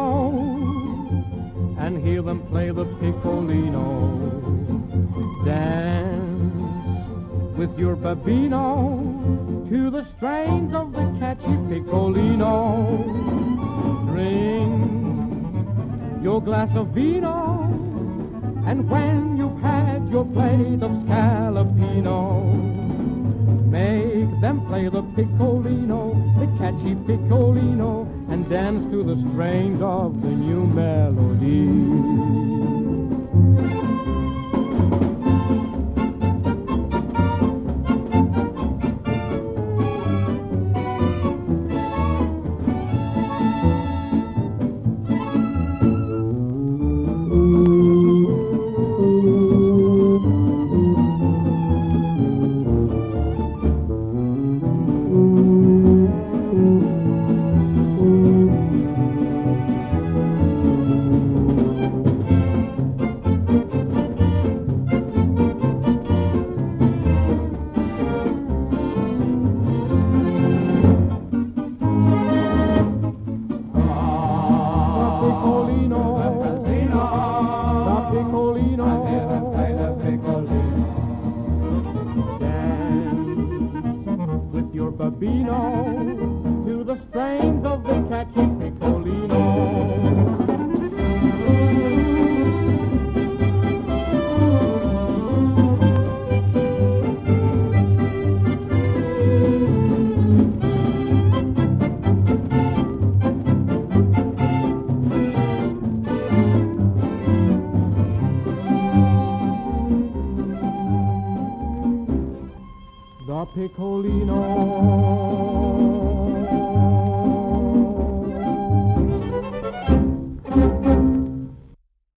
piccolino and hear them play the piccolino. Dance with your babino to the strains of the catchy piccolino. Drink your glass of vino, and when you've had your plate of scallopino, make them play the piccolino, the catchy piccolino, and dance to the strains of the new melody. Babino to the strains of the catchy piccolino. The piccolino.